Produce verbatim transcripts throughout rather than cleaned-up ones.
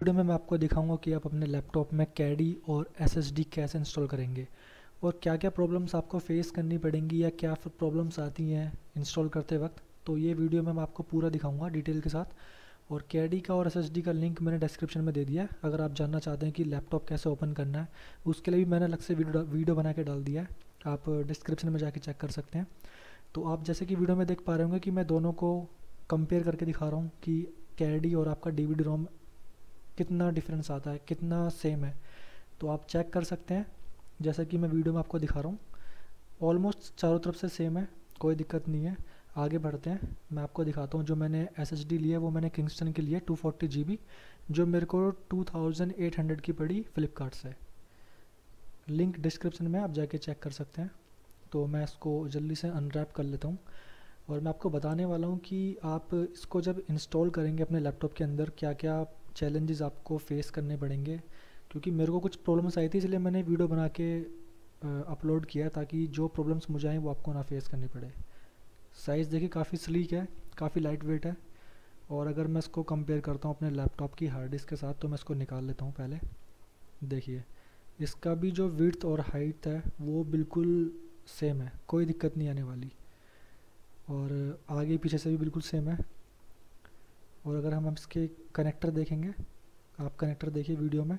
Video में मैं आपको दिखाऊंगा कि आप अपने लैपटॉप में कैडी और एसएसडी कैसे इंस्टॉल करेंगे और क्या क्या प्रॉब्लम्स आपको फेस करनी पड़ेंगी या क्या प्रॉब्लम्स आती हैं इंस्टॉल करते वक्त। तो ये वीडियो में मैं आपको पूरा दिखाऊंगा डिटेल के साथ। और कैडी का और एसएसडी का लिंक मैंने डिस्क्रिप्शन में दे दिया है। अगर आप जानना चाहते हैं कि लैपटॉप कैसे ओपन करना है उसके लिए भी मैंने अलग से वीडियो वीडियो बना के डाल दिया है, आप डिस्क्रिप्शन में जाके चेक कर सकते हैं। तो आप जैसे कि वीडियो में देख पा रहे होंगे कि मैं दोनों को कंपेयर करके दिखा रहा हूँ कि कैडी और आपका डीवीडी रोम कितना डिफरेंस आता है, कितना सेम है। तो आप चेक कर सकते हैं जैसा कि मैं वीडियो में आपको दिखा रहा हूँ। ऑलमोस्ट चारों तरफ से सेम है, कोई दिक्कत नहीं है। आगे बढ़ते हैं, मैं आपको दिखाता हूँ। जो मैंने एसएसडी ली है वो मैंने किंगस्टन की ली है टू फोर्टी जी बी, जो मेरे को टू थाउजेंड एट हंड्रेड की पड़ी फ्लिपकार्ट से। लिंक डिस्क्रिप्शन में आप जाके चेक कर सकते हैं। तो मैं इसको जल्दी से अनरैप कर लेता हूँ और मैं आपको बताने वाला हूँ कि आप इसको जब इंस्टॉल करेंगे अपने लैपटॉप के अंदर क्या क्या चैलेंजेस आपको फेस करने पड़ेंगे। क्योंकि मेरे को कुछ प्रॉब्लम्स आई थी इसलिए मैंने वीडियो बना के अपलोड किया ताकि जो प्रॉब्लम्स मुझे आएँ वो आपको ना फेस करनी पड़े। साइज़ देखिए काफ़ी स्लीक है, काफ़ी लाइट वेट है। और अगर मैं इसको कंपेयर करता हूँ अपने लैपटॉप की हार्ड डिस्क के साथ तो मैं इसको निकाल लेता हूँ पहले। देखिए इसका भी जो विड्थ और हाइट है वो बिल्कुल सेम है, कोई दिक्कत नहीं आने वाली। और आगे पीछे से भी बिल्कुल सेम है। और अगर हम इसके कनेक्टर देखेंगे, आप कनेक्टर देखिए वीडियो में,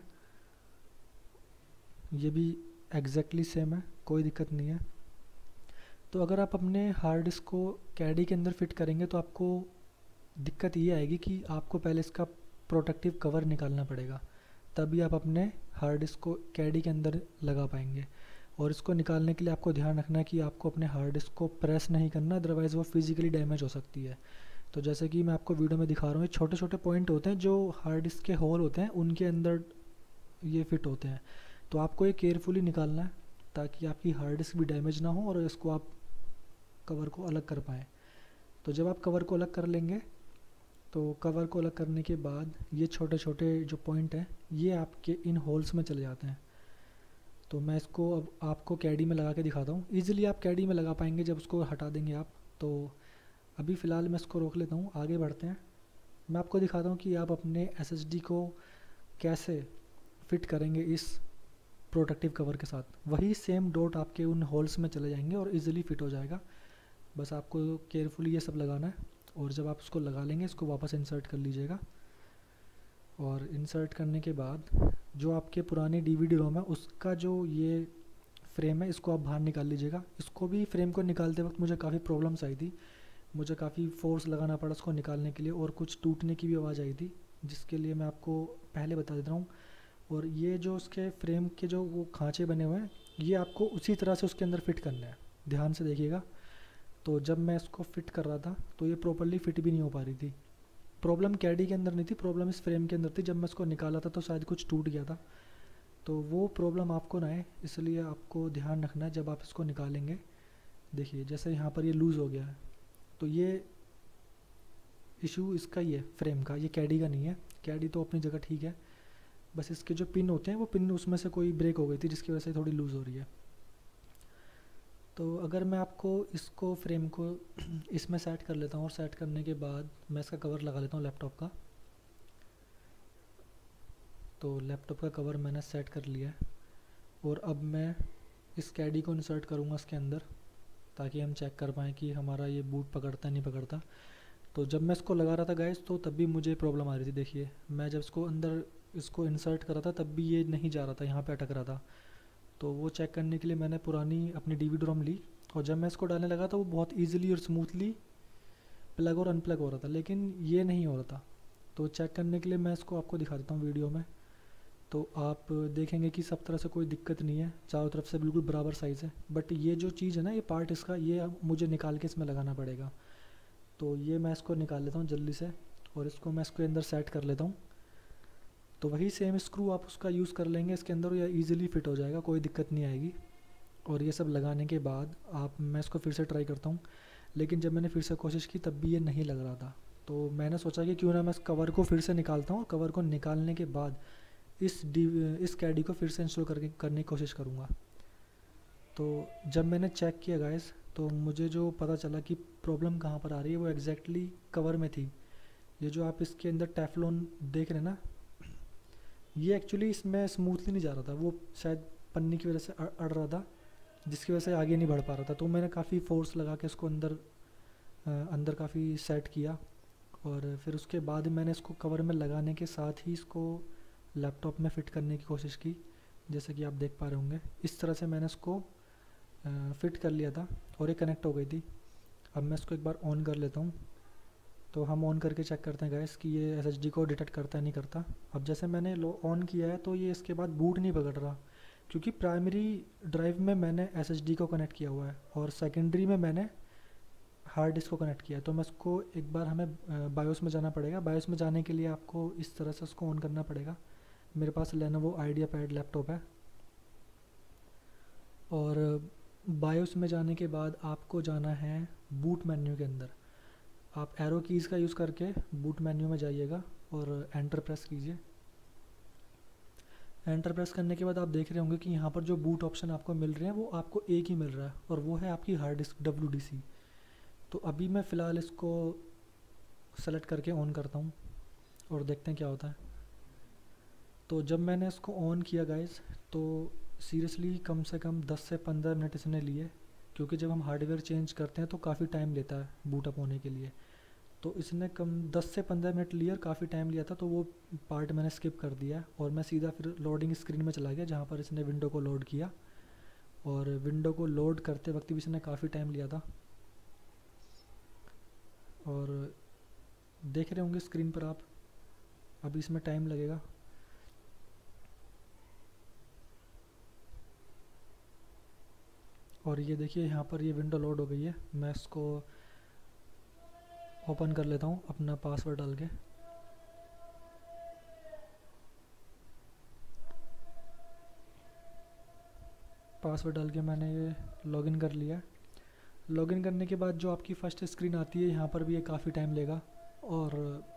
ये भी एग्जैक्टली सेम है, कोई दिक्कत नहीं है। तो अगर आप अपने हार्ड डिस्क को कैडी के अंदर फिट करेंगे तो आपको दिक्कत ये आएगी कि आपको पहले इसका प्रोटेक्टिव कवर निकालना पड़ेगा, तभी आप अपने हार्ड डिस्क को कैडी के अंदर लगा पाएंगे। और इसको निकालने के लिए आपको ध्यान रखना है कि आपको अपने हार्ड डिस्क को प्रेस नहीं करना, अदरवाइज़ वो फिज़िकली डैमेज हो सकती है। तो जैसे कि मैं आपको वीडियो में दिखा रहा हूँ, ये छोटे छोटे पॉइंट होते हैं जो हार्ड डिस्क के होल होते हैं उनके अंदर ये फिट होते हैं। तो आपको ये केयरफुली निकालना है ताकि आपकी हार्ड डिस्क भी डैमेज ना हो और इसको आप कवर को अलग कर पाएँ। तो जब आप कवर को अलग कर लेंगे तो कवर को अलग करने के बाद ये छोटे छोटे जो पॉइंट हैं ये आपके इन होल्स में चले जाते हैं। तो मैं इसको अब आपको कैडी में लगा के दिखाता हूँ। ईज़िली आप कैडी में लगा पाएंगे जब उसको हटा देंगे आप। तो अभी फ़िलहाल मैं इसको रोक लेता हूँ, आगे बढ़ते हैं। मैं आपको दिखाता हूँ कि आप अपने एसएसडी को कैसे फिट करेंगे इस प्रोटेक्टिव कवर के साथ। वही सेम डॉट आपके उन होल्स में चले जाएंगे और इजीली फिट हो जाएगा। बस आपको केयरफुली ये सब लगाना है। और जब आप इसको लगा लेंगे इसको वापस इंसर्ट कर लीजिएगा। और इंसर्ट करने के बाद जो आपके पुराने डीवीडी रोम है उसका जो ये फ्रेम है इसको आप बाहर निकाल लीजिएगा। इसको भी फ्रेम को निकालते वक्त मुझे काफ़ी प्रॉब्लम्स आई थी, मुझे काफ़ी फोर्स लगाना पड़ा उसको निकालने के लिए और कुछ टूटने की भी आवाज़ आई थी, जिसके लिए मैं आपको पहले बता देता हूँ। और ये जो उसके फ्रेम के जो वो खांचे बने हुए हैं ये आपको उसी तरह से उसके अंदर फिट करना है, ध्यान से देखिएगा। तो जब मैं इसको फिट कर रहा था तो ये प्रॉपर्ली फिट भी नहीं हो पा रही थी। प्रॉब्लम कैडी के अंदर नहीं थी, प्रॉब्लम इस फ्रेम के अंदर थी। जब मैं इसको निकाला था तो शायद कुछ टूट गया था। तो वो प्रॉब्लम आपको ना आए इसलिए आपको ध्यान रखना है जब आप इसको निकालेंगे। देखिए जैसे यहाँ पर ये लूज़ हो गया है तो ये इशू इसका ही है, फ्रेम का, ये कैडी का नहीं है। कैडी तो अपनी जगह ठीक है, बस इसके जो पिन होते हैं वो पिन उसमें से कोई ब्रेक हो गई थी जिसकी वजह से थोड़ी लूज़ हो रही है। तो अगर मैं आपको इसको फ्रेम को इसमें सेट कर लेता हूँ और सेट करने के बाद मैं इसका कवर लगा लेता हूँ लैपटॉप का। तो लैपटॉप का कवर मैंने सेट कर लिया है और अब मैं इस कैडी को इंसर्ट करूँगा इसके अंदर ताकि हम चेक कर पाएँ कि हमारा ये बूट पकड़ता नहीं पकड़ता। तो जब मैं इसको लगा रहा था गाइस तो तब भी मुझे प्रॉब्लम आ रही थी। देखिए मैं जब इसको अंदर इसको इंसर्ट कर रहा था तब भी ये नहीं जा रहा था, यहाँ पे अटक रहा था। तो वो चेक करने के लिए मैंने पुरानी अपनी डीवीडी रोम ली और जब मैं इसको डालने लगा तो वो बहुत ईजिली और स्मूथली प्लग और अनप्लग हो रहा था, लेकिन ये नहीं हो रहा था। तो चेक करने के लिए मैं इसको आपको दिखा देता हूँ वीडियो में। तो आप देखेंगे कि सब तरह से कोई दिक्कत नहीं है, चारों तरफ से बिल्कुल बराबर साइज़ है। बट ये जो चीज़ है ना, ये पार्ट इसका, ये मुझे निकाल के इसमें लगाना पड़ेगा। तो ये मैं इसको निकाल लेता हूँ जल्दी से और इसको मैं इसके अंदर सेट कर लेता हूँ। तो वही सेम स्क्रू आप उसका यूज़ कर लेंगे इसके अंदर, या ईज़िली फिट हो जाएगा, कोई दिक्कत नहीं आएगी। और ये सब लगाने के बाद आप मैं इसको फिर से ट्राई करता हूँ, लेकिन जब मैंने फिर से कोशिश की तब भी ये नहीं लग रहा था। तो मैंने सोचा कि क्यों ना मैं इस कवर को फिर से निकालता हूँ और कवर को निकालने के बाद इस डी इस कैडी को फिर से इंस्टॉल करके करने की कोशिश करूँगा। तो जब मैंने चेक किया गाइस तो मुझे जो पता चला कि प्रॉब्लम कहाँ पर आ रही है वो एग्जैक्टली कवर में थी। ये जो आप इसके अंदर टेफ्लॉन देख रहे हैं ना, ये एक्चुअली इसमें स्मूथली नहीं जा रहा था, वो शायद पन्नी की वजह से अ- अड़ रहा था, जिसकी वजह से आगे नहीं बढ़ पा रहा था। तो मैंने काफ़ी फोर्स लगा के इसको अंदर अ, अंदर काफ़ी सेट किया, और फिर उसके बाद मैंने इसको कवर में लगाने के साथ ही इसको लैपटॉप में फ़िट करने की कोशिश की। जैसे कि आप देख पा रहे होंगे, इस तरह से मैंने इसको फ़िट कर लिया था और ये कनेक्ट हो गई थी। अब मैं इसको एक बार ऑन कर लेता हूँ। तो हम ऑन करके चेक करते हैं गाइस कि ये एसएसडी को डिटेक्ट करता है नहीं करता। अब जैसे मैंने लो ऑन किया है तो ये इसके बाद बूट नहीं पकड़ रहा, क्योंकि प्राइमरी ड्राइव में मैंने एसएसडी को कनेक्ट किया हुआ है और सेकेंडरी में मैंने हार्ड डिस्क को कनेक्ट किया है। तो मैं इसको एक बार, हमें बायोस में जाना पड़ेगा। बायोस में जाने के लिए आपको इस तरह से उसको ऑन करना पड़ेगा। मेरे पास लेनोवो आइडिया पैड लैपटॉप है, और बायोस में जाने के बाद आपको जाना है बूट मेन्यू के अंदर। आप एरो कीज़ का यूज़ करके बूट मेन्यू में जाइएगा और एंटर प्रेस कीजिए। एंटर प्रेस करने के बाद आप देख रहे होंगे कि यहाँ पर जो बूट ऑप्शन आपको मिल रहे हैं वो आपको एक ही मिल रहा है, और वो है आपकी hard disk W D C. तो अभी मैं फ़िलहाल इसको सेलेक्ट करके ऑन करता हूँ और देखते हैं क्या होता है। तो जब मैंने इसको ऑन किया गाइस, तो सीरियसली कम से कम दस से पंद्रह मिनट इसने लिए, क्योंकि जब हम हार्डवेयर चेंज करते हैं तो काफ़ी टाइम लेता है बूट अप होने के लिए। तो इसने कम दस से पंद्रह मिनट लिए और काफ़ी टाइम लिया था, तो वो पार्ट मैंने स्किप कर दिया और मैं सीधा फिर लोडिंग स्क्रीन में चला गया, जहाँ पर इसने विंडो को लोड किया। और विंडो को लोड करते वक्त भी इसने काफ़ी टाइम लिया था, और देख रहे होंगे स्क्रीन पर आप, अभी इसमें टाइम लगेगा। और ये देखिए यहाँ पर ये विंडो लोड हो गई है। मैं इसको ओपन कर लेता हूँ अपना पासवर्ड डाल के। पासवर्ड डाल के मैंने ये लॉगिन कर लिया। लॉगिन करने के बाद जो आपकी फ़र्स्ट स्क्रीन आती है, यहाँ पर भी ये काफ़ी टाइम लेगा, और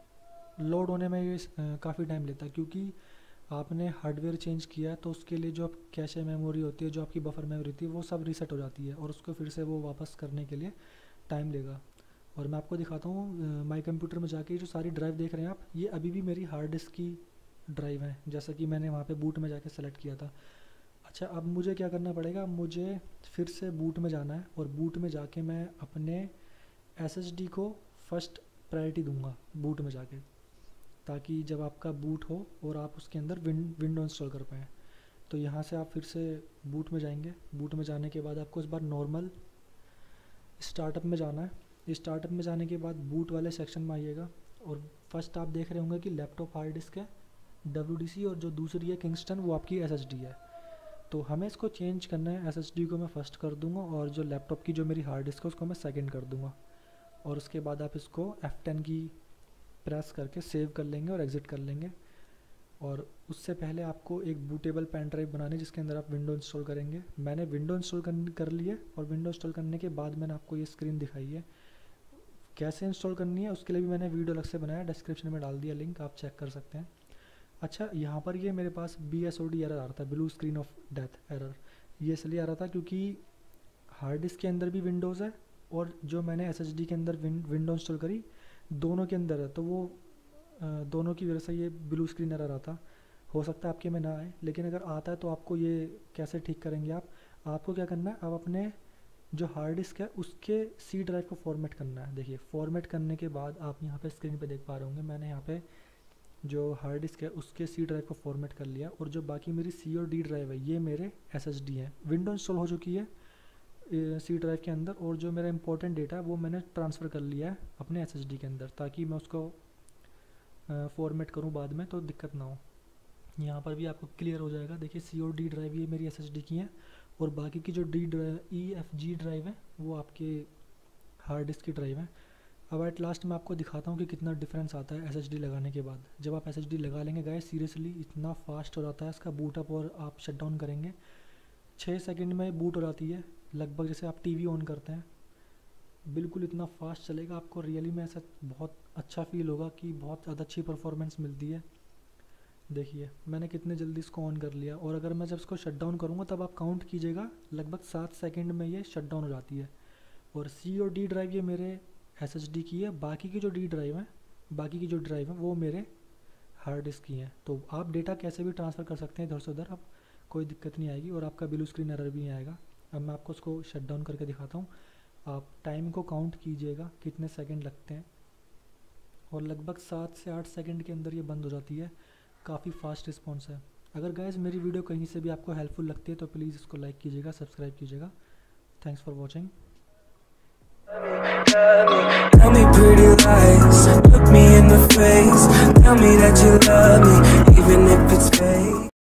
लोड होने में ये काफ़ी टाइम लेता है, क्योंकि आपने हार्डवेयर चेंज किया है। तो उसके लिए जो कैशे मेमोरी होती है, जो आपकी बफर मेमोरी होती है, वो सब रीसेट हो जाती है, और उसको फिर से वो वापस करने के लिए टाइम लेगा। और मैं आपको दिखाता हूँ माई कंप्यूटर में जाके, जो सारी ड्राइव देख रहे हैं आप, ये अभी भी मेरी हार्ड डिस्क की ड्राइव है, जैसा कि मैंने वहाँ पे बूट में जाके सेलेक्ट किया था। अच्छा, अब मुझे क्या करना पड़ेगा, मुझे फिर से बूट में जाना है, और बूट में जाके मैं अपने एसएसडी को फर्स्ट प्रायोरिटी दूंगा बूट में जाके, ताकि जब आपका बूट हो और आप उसके अंदर विन विंडो इंस्टॉल कर पाएँ। तो यहाँ से आप फिर से बूट में जाएंगे। बूट में जाने के बाद आपको इस बार नॉर्मल स्टार्टअप में जाना है। स्टार्टअप में जाने के बाद बूट वाले सेक्शन में आइएगा, और फर्स्ट आप देख रहे होंगे कि लैपटॉप हार्ड डिस्क है डब्ल्यू डी सी, और जो दूसरी है किंगस्टन, वो आपकी एस एस डी है। तो हमें इसको चेंज करना है। एस एस डी को मैं फर्स्ट कर दूंगा, और जो लैपटॉप की जो मेरी हार्ड डिस्क है उसको मैं सेकंड कर दूंगा। और उसके बाद आप इसको एफ टेन की प्रेस करके सेव कर लेंगे और एग्ज़िट कर लेंगे। और उससे पहले आपको एक बूटेबल पेन ड्राइव बनानी है, जिसके अंदर आप विंडो इंस्टॉल करेंगे। मैंने विंडो इंस्टॉल कर कर ली है, और विंडो इंस्टॉल करने के बाद मैंने आपको ये स्क्रीन दिखाई है। कैसे इंस्टॉल करनी है उसके लिए भी मैंने वीडियो अलग से बनाया, डिस्क्रिप्शन में डाल दिया लिंक, आप चेक कर सकते हैं। अच्छा, यहाँ पर ये मेरे पास B S O D error आ रहा था, blue screen of death error. ये इसलिए आ रहा था क्योंकि हार्ड डिस्क के अंदर भी विंडोज़ है, और जो मैंने एस एस डी के अंदर विन, विंडो इंस्टॉल करी, दोनों के अंदर है। तो वो दोनों की वजह से ये ब्लू स्क्रीन एरर आता। हो सकता है आपके में ना आए, लेकिन अगर आता है तो आपको ये कैसे ठीक करेंगे आप आपको क्या करना है, आप अपने जो हार्ड डिस्क है उसके सी ड्राइव को फॉर्मेट करना है। देखिए, फॉर्मेट करने के बाद आप यहाँ पे स्क्रीन पे देख पा रहे होंगे, मैंने यहाँ पे जो हार्ड डिस्क है उसके सी ड्राइव को फॉर्मेट कर लिया, और जो बाकी मेरी सी और डी ड्राइव है ये मेरे एस एस डी हैं। विंडो इंस्टॉल हो चुकी है सी ड्राइव के अंदर, और जो मेरा इंपॉर्टेंट डेटा है वो मैंने ट्रांसफ़र कर लिया है अपने एस एस डी के अंदर, ताकि मैं उसको फॉर्मेट करूँ बाद में तो दिक्कत ना हो। यहाँ पर भी आपको क्लियर हो जाएगा। देखिए, सी और डी ड्राइव ये मेरी एस एस डी की हैं, और बाकी की जो D drive E F G drive है वो आपके हार्ड डिस्क की ड्राइव है। अब एट लास्ट मैं आपको दिखाता हूँ कि कितना डिफरेंस आता है एस एस डी लगाने के बाद। जब आप एस एस डी लगा लेंगे गाइस, सीरियसली इतना फास्ट हो जाता है इसका बूटअप, और आप शट डाउन करेंगे छः सेकंड में बूट हो जाती है लगभग, जैसे आप टीवी ऑन करते हैं, बिल्कुल इतना फास्ट चलेगा। आपको रियली में ऐसा बहुत अच्छा फील होगा कि बहुत ज़्यादा अच्छी परफॉर्मेंस मिलती है। देखिए, मैंने कितने जल्दी इसको ऑन कर लिया, और अगर मैं जब इसको शट डाउन करूँगा तब आप काउंट कीजिएगा, लगभग सात सेकंड में ये शट डाउन हो जाती है। और सी और डी ड्राइव ये मेरे एस एस डी की है, बाकी की जो डी ड्राइव है बाकी की जो ड्राइव है वो मेरे हार्ड डिस्क की हैं। तो आप डेटा कैसे भी ट्रांसफ़र कर सकते हैं इधर से उधर, आप कोई दिक्कत नहीं आएगी और आपका ब्लू स्क्रीन एरर भी नहीं आएगा। अब मैं आपको उसको शट डाउन करके दिखाता हूँ। आप टाइम को काउंट कीजिएगा कितने सेकंड लगते हैं, और लगभग सात से आठ सेकंड के अंदर ये बंद हो जाती है। काफ़ी फास्ट रिस्पॉन्स है। अगर गाइस मेरी वीडियो कहीं से भी आपको हेल्पफुल लगती है तो प्लीज़ इसको लाइक कीजिएगा, सब्सक्राइब कीजिएगा। Thanks for watching. Tell me pretty lies, look me in the face, tell me that you love me, even if it's fake.